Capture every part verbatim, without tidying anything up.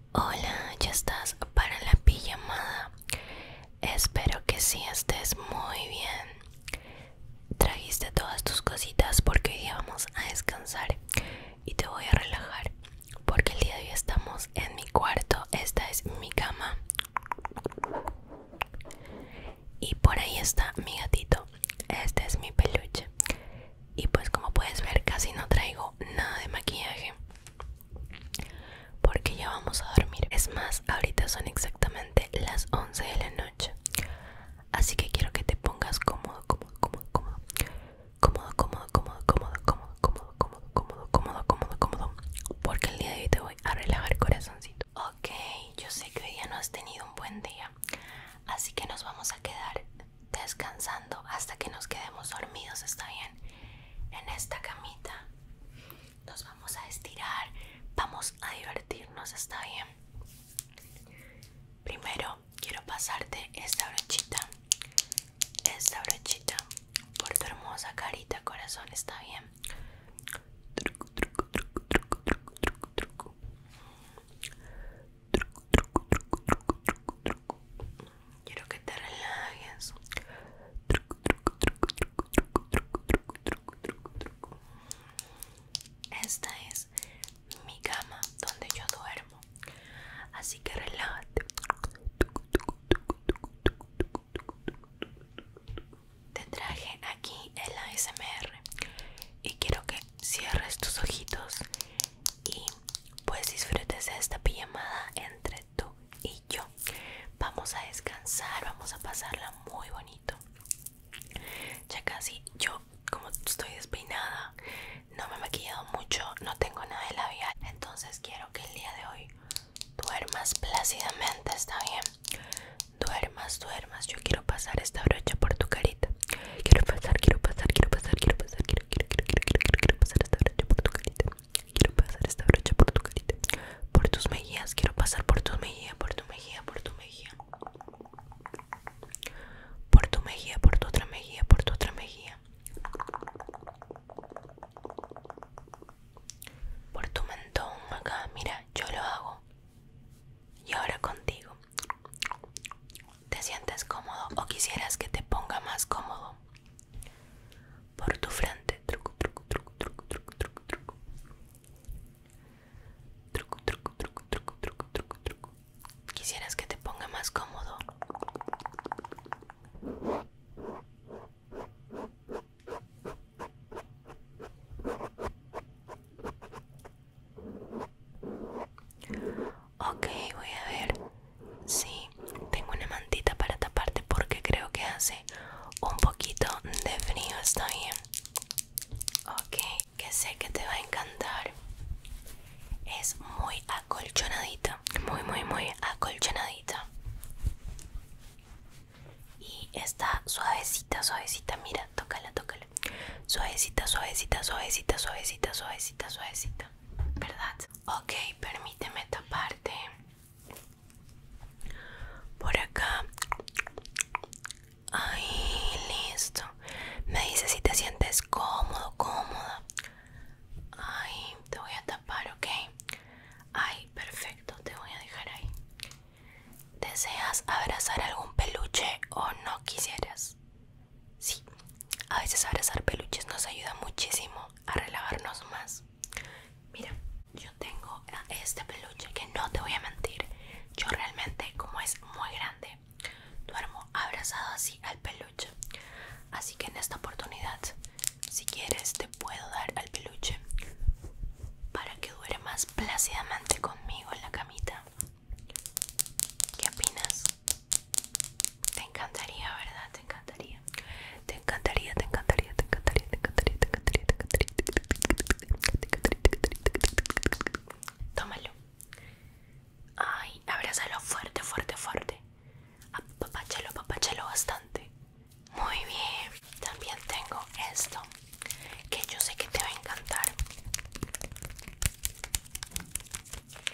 Hola, ¿ya estás para la pijamada? Espero que sí estés muy bien. Trajiste todas tus cositas porque hoy día vamos a descansar y te voy a relajar porque el día de hoy estamos en mi cuarto. Esta es mi cama y por ahí está mi gatito. Este es mi peluche y pues como puedes ver casi no traigo nada de maquillaje porque ya vamos a dormir. Es más, ahorita son exactamente las once de la noche, así que quiero que te pongas cómodo, cómodo, cómodo, cómodo, cómodo, cómodo, cómodo, cómodo, cómodo, cómodo, cómodo, cómodo, cómodo, cómodo, cómodo, porque el día de hoy te voy a relajar, corazoncito. Ok, yo sé que hoy día no has tenido un buen día, así que nos vamos a quedar descansando hasta que nos quedemos dormidos, ¿está bien? En esta camita nos vamos a estirar, vamos a divertirnos, ¿está bien? Primero quiero pasarte esta brochita, esta brochita por tu hermosa carita, corazón, ¿está bien? Truco, truco, truco, truco, truco, truco, truco. Truco, truco, truco, truco, truco, truco. Quiero que te relajes. Truco, truco, truco, truco, truco, truco, truco, truco, truco, truco. Esta es mi cama donde yo duermo, así que relájate. Te traje aquí el A S M R y quiero que cierres tus ojitos y pues disfrutes de esta pijamada entre tú y yo. Vamos a descansar, vamos a pasarla muy bonito. Ya casi, yo como estoy despeinada, no me he maquillado mucho, no tengo nada de labial, entonces quiero que el día de hoy duermas plácidamente, ¿está bien? Duermas, duermas. Yo quiero pasar esta brocha por tu carita. Quiero pasar, quiero pasar, quiero pasar, quiero pasar, quiero, quiero, quiero, quiero, quiero, quiero, quiero pasar esta brocha por tu carita. Quiero pasar esta brocha por tu carita. Por tus mejillas, quiero pasar por tu mejilla, por tu mejilla, por tu mejilla. Por tu mejilla, por tu otra mejilla, por tu otra mejilla. Por tu mentón, acá, mira, yo lo hago. Y ahora contigo. ¿Te sientes cómodo o quisieras que te ponga más cómodo? Por tu frente. Truco, truco, truco, truco, truco, truco, truco. Truco, truco, truco, truco, truco, truco, truco. ¿Quisieras que te ponga más cómodo? Ok, voy a ver. Sí, tengo una mantita para taparte porque creo que hace un poquito de frío, ¿está bien? Ok, que sé que te va a encantar. Es muy acolchonadita, muy, muy, muy acolchonadita. Y está suavecita, suavecita, mira, tócala, tócala. Suavecita, suavecita, suavecita, suavecita, suavecita, suavecita. ¿Verdad? Ok, permíteme taparte por acá. Ay, listo. Me dices si te sientes cómodo, cómoda. Ay, te voy a tapar, ok. Ay, perfecto, te voy a dejar ahí. ¿Deseas abrazar algún peluche o no quisieras? Sí, a veces abrazar peluches nos ayuda muchísimo a relajarnos más. Mira, yo tengo este peluche que no te voy a mentir. Yo realmente, como es muy grande, duermo abrazado así al peluche. Así que en esta oportunidad, si quieres, te puedo dar al peluche para que duermas plácidamente conmigo en la camita. ¿Qué opinas? Te encantaría, ¿verdad? Te encantaría. Te encantaría, te encantaría, te encantaría, te encantaría, te encantaría, te encantaría, te encantaría. Tómalo. Ay, abrázalo fuerte, fuerte, fuerte. Apapáchalo, apapáchalo bastante. Muy bien. También tengo esto, que yo sé que te va a encantar.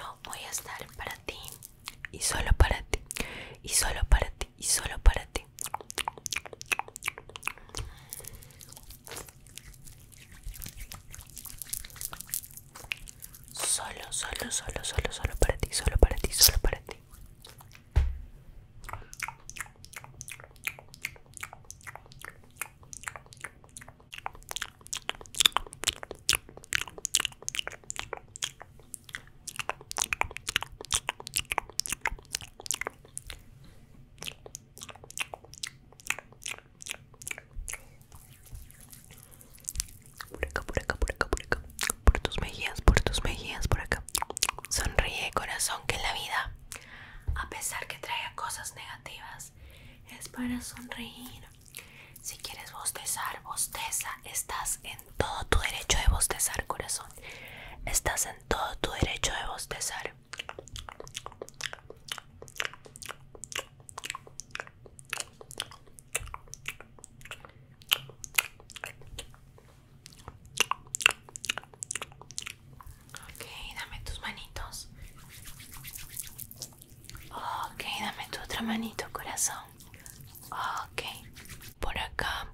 yo voy a estar para ti y solo para ti y solo para ti y solo para ti. Solo, solo, solo, solo, solo para ti, solo para ti, solo para ti. Por acá, por acá, por acá, por acá. Por tus mejillas, por tus mejillas, por acá. Sonríe, corazón, que la vida, a pesar que traiga cosas negativas, es para sonreír. Si quieres bostezar, bosteza. Estás en todo tu derecho de bostezar, corazón. Estás en todo tu derecho de bostezar. Ok, dame tus manitos. Ok, dame tu otra manito, corazón. Ok, por acá.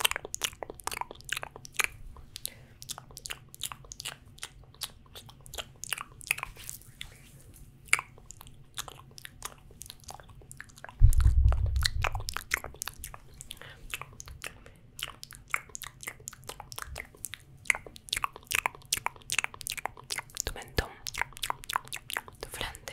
Tu mentón, tu frente.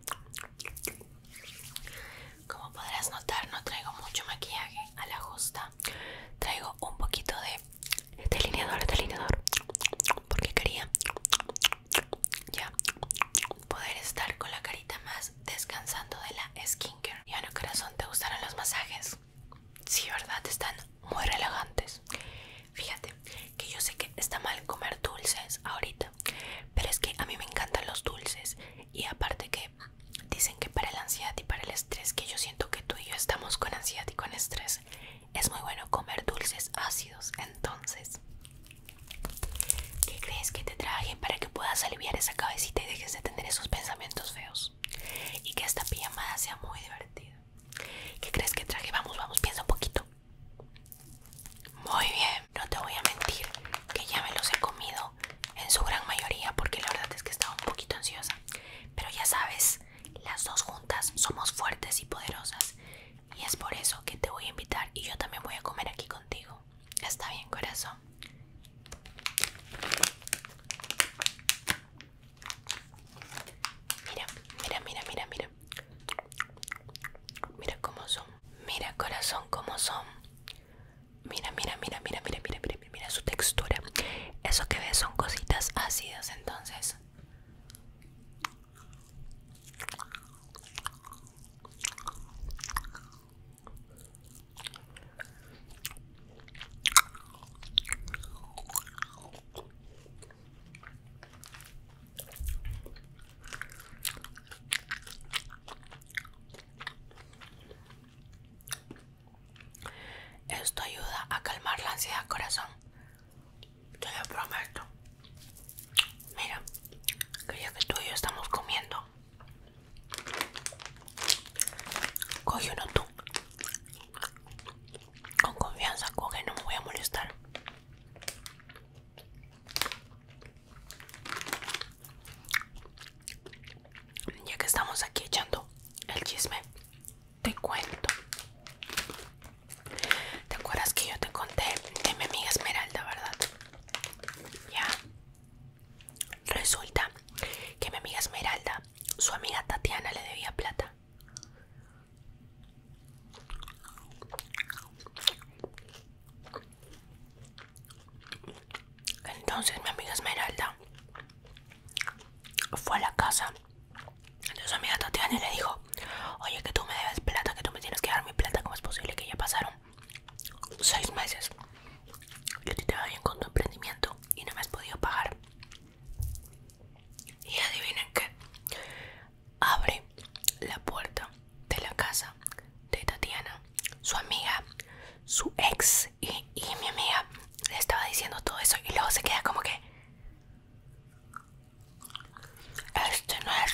Como podrás notar, no traigo mucho maquillaje a la justa. Traigo un poquito de delineador, delineador, porque quería ya poder estar con la carita más descansando de la skincare. Y bueno, corazón, ¿te gustaron los masajes? Sí, ¿verdad? Están muy relajantes. Fíjate que yo sé que está mal comer dulces ahorita, pero es que a mí me encantan los dulces. Y aparte que dicen que para la ansiedad y para el estrés, que yo siento que tú y yo estamos con ansiedad y con estrés, es muy bueno comer dulces ácidos. Entonces, ¿qué crees que te traje para que puedas aliviar esa cabecita y dejes de tener esos pensamientos feos? Y que esta pijamada sea muy divertida. ¿Qué crees que traje? Vamos, vamos, piensa un poquito. Muy bien, no te voy a mentir que ya me los he comido en su gran mayoría, porque la verdad es que estaba un poquito ansiosa. Pero ya sabes, las dos juntas somos fuertes y poderosas, y es por eso que te voy a invitar y yo también voy a comer aquí contigo. ¿Está bien, corazón? Mira, mira, mira, mira, mira. Mira cómo son. Mira, corazón, cómo son. Mira, mira, mira, mira, mira, mira, mira, mira, mira su textura. Eso que ves son cositas ácidas, entonces. Esto ayuda a calmar la ansiedad, corazón. Te lo prometo. Mira, que ya que tú y yo estamos comiendo, coge uno tú. Con confianza, coge, no me voy a molestar. Ya que estamos aquí echando el chisme, te cuento. ¿Te acuerdas que yo te conté de mi amiga Esmeralda, verdad? Ya. Resulta que mi amiga Esmeralda, su amiga Tatiana le debía plata. Entonces mi amiga Esmeralda fue a la casa de su amiga Tatiana y le dijo: oye, que tú me debes plata, que tú me tienes que dar mi plata. ¿Cómo es posible que ya pasaron seis meses y a ti te va bien con tu emprendimiento y no me has podido pagar? Y adivinen qué, abre la puerta de la casa de Tatiana, su amiga, su ex, y, y mi amiga le estaba diciendo todo eso, y luego se queda como que: este no es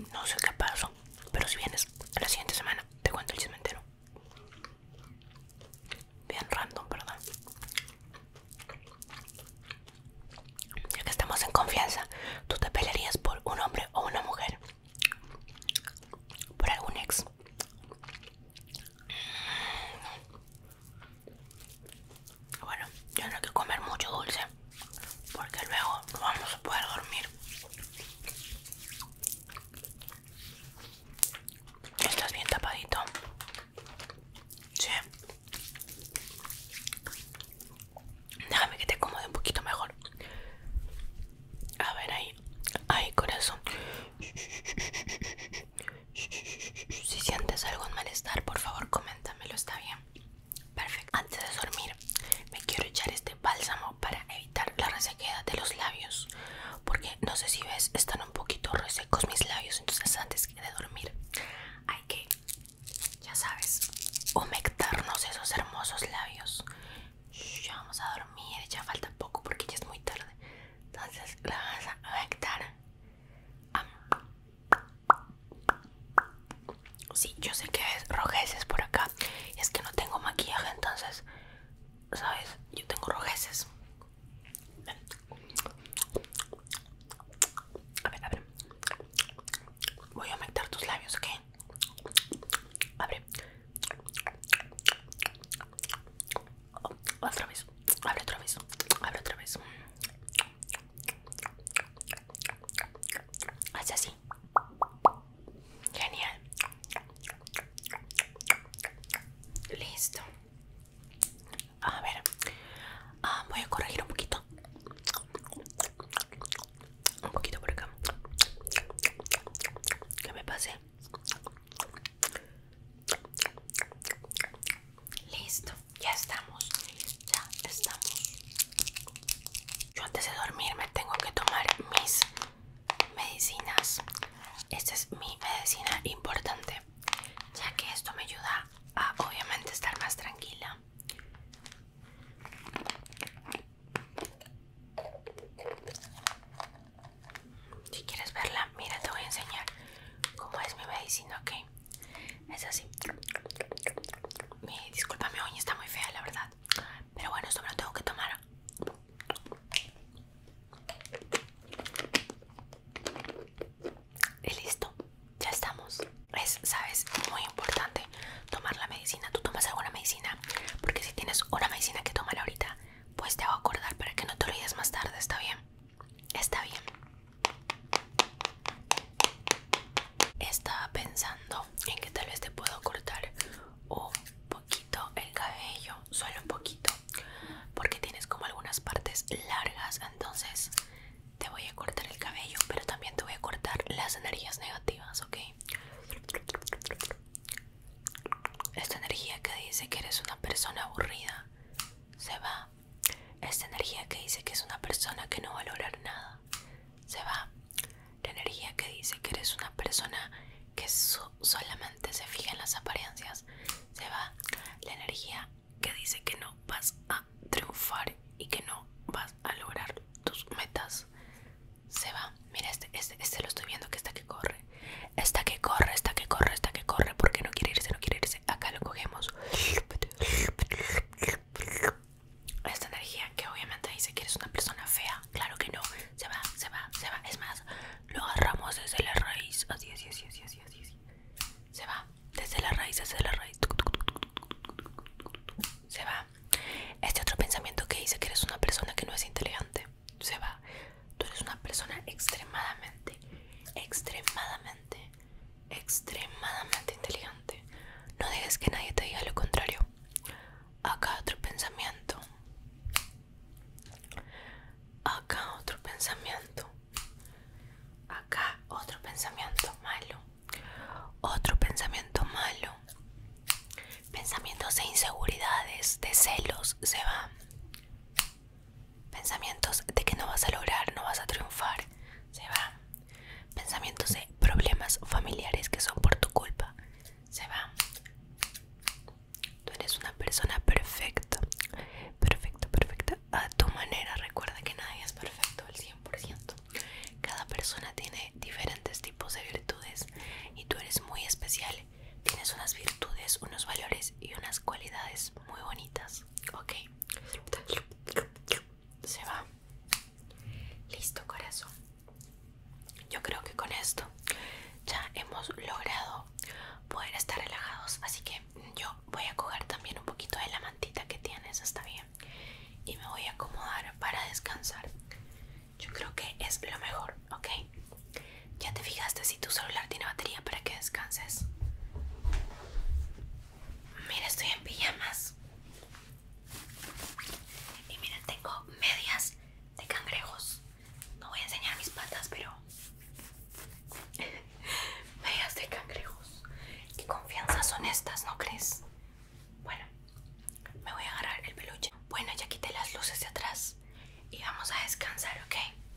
No sé qué pasó, pero si vienes la siguiente semana te cuento el chisme entero. Bien random, ¿verdad? Ya que estamos en confianza, ¿tú te pelearías por un hombre o una mujer? ¿Por algún ex? Bueno, yo no hay que comer mucho dulce porque luego no vamos a poder dormir. ¿Estás bien tapadito? Sí. Déjame que te acomode un poquito mejor. A ver, ahí. Ahí, corazón. Si sientes algún malestar, por favor, coméntamelo, ¿está bien? Perfecto. Antes de dormir, me quiero echar este bálsamo para evitar la resequedad de los labios. Porque no sé si ves, están un poquito resecos mis labios. Entonces, antes de dormir, hay que, ya sabes, humectarnos esos hermosos labios. Ya vamos a dormir, ya falta poco porque ya es muy tarde. Entonces, la vas a humectar. Sí, yo sé que es rojeces por acá. Es que no tengo maquillaje, entonces, ¿sabes? Yo tengo rojeces. A ver, a ver. Voy a humectar tus labios, ¿ok? Abre. Otra vez. Abre otra vez. Abre otra vez. Haz así. Genial. Listo. A ver. Ah, voy a corregir un poquito. Un poquito por acá. Que me pase. Listo. Ya estamos. Ya estamos. Yo antes de dormir me tengo que tomar mis medicinas. Esta es mi medicina importante, ya que esto me ayuda a obviamente estar más tranquila. Si quieres verla, mira, te voy a enseñar cómo es mi medicina, ¿ok? Es así. Mi, disculpa, mi uña está muy fea, la verdad. Pero bueno, esto me lo tengo que tomar. Y listo, ya estamos. Es, sabes, muy importante tomar la medicina. ¿Tú tomas alguna medicina? Porque si tienes una medicina que tomar ahorita, pues te hago acordar para que no te olvides más tarde, ¿está bien? Está bien. Estaba pensando en que tal vez te puedo cortar un poquito el cabello, solo un poquito, porque tienes como algunas partes largas, entonces te voy a cortar el cabello, pero también te voy a cortar las energías negativas, ¿ok? Esta energía que dice que eres una persona aburrida se va. Esta energía que dice que es una persona que no va a lograr nada se va. La energía que dice que eres una persona que so solamente se fija en las apariencias se va. La energía que dice que no vas a triunfar y que no vas a lograr tus metas se va. Mira, este, este, este lo estoy viendo que está que corre. Está que corre, está que corre, está que corre. Porque no quiere irse, no quiere irse. Acá lo cogemos. Esta energía que obviamente dice que eres una persona fea. Claro que no. Se va, se va, se va. Es más, lo agarramos desde la raíz. Así, así, así, así, así, así. Se va. Desde la raíz, desde la raíz. Se va. Este otro pensamiento que dice que eres una persona que no es inteligente se va. Tú eres una persona extremadamente, extremadamente, extremadamente inteligente. No dejes que nadie te diga lo contrario. Acá otro pensamiento. Acá otro pensamiento. Acá otro pensamiento malo. Otro pensamiento malo. Pensamientos de inseguridades, de celos, se van. Pensamientos de que no vas a lograr, no vas a triunfar, se van. Pensamientos de problemas familiares que son por tu culpa, se van. yo creo que con esto ya hemos logrado poder estar relajados. Así que yo voy a coger también un poquito de la mantita que tienes, está bien, y me voy a acomodar para descansar. Yo creo que es lo mejor, ¿ok? ¿Ya te fijaste si tu celular tiene batería para que descanses? Mira, estoy en pijamas. Y mira, tengo medias de cangrejos. No voy a enseñar mis patas, pero... medias de cangrejos. Qué confianza son estas, ¿no crees? Bueno, me voy a agarrar el peluche. Bueno, ya quité las luces de atrás y vamos a descansar, ¿ok?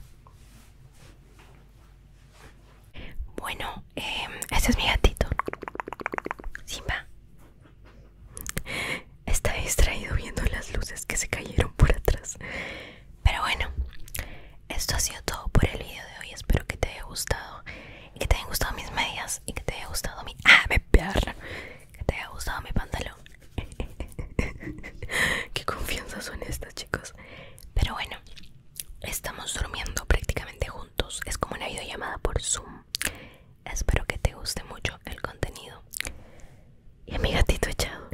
Bueno, eh, ese es mi gatito, Simba. Está distraído viendo las luces que se cayeron por atrás. Pero bueno, esto ha sido todo por el video de hoy. Espero que te haya gustado y que te hayan gustado mis medias y que te haya gustado mi... ¡Ah, me perra! Que te haya gustado mi pantalón. Qué confianza son estas, chicos. Pero bueno, estamos durmiendo prácticamente juntos. Es como una videollamada por Zoom. Espero que te guste mucho el contenido. Y a mi gatito echado.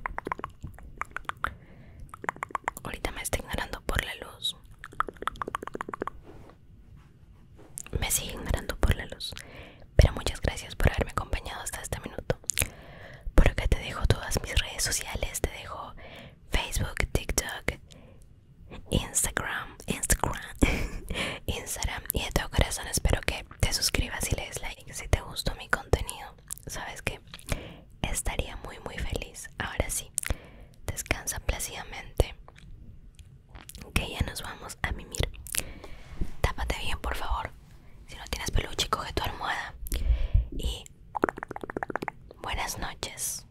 Ahorita me está ignorando por la luz. Me sigue ignorando por la luz. Pero muchas gracias por haberme acompañado hasta este minuto. Por acá te dejo todas mis redes sociales. Te dejo Facebook, TikTok, Instagram, Instagram, Instagram. Y de todo corazón espero que te suscribas y le des like si te gustó mi contenido. Sabes que estaría muy muy feliz. Ahora sí, descansa plácidamente, que ya nos vamos a mimir. Tápate bien, por favor. Si no tienes peluche, coge tu almohada. Y buenas noches.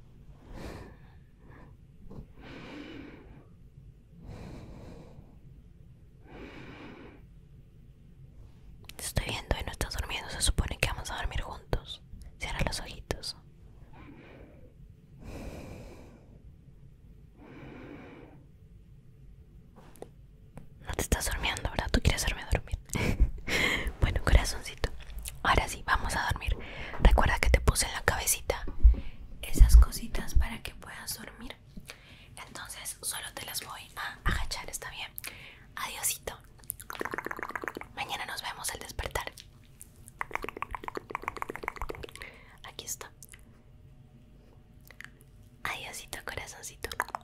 Te estoy viendo y no estás durmiendo. Se supone que vamos a dormir juntos. Cierra los ojitos. No te estás durmiendo, ¿verdad? Tú quieres hacerme dormir. Bueno, corazoncito, ahora sí, vamos a dormir. Recuerda que te puse en la cabecita esas cositas para que puedas dormir. Entonces solo te las voy a agachar, ¿está bien? Adiosito. Mañana nos vemos al despertar. Aquí está. Adiosito, corazoncito.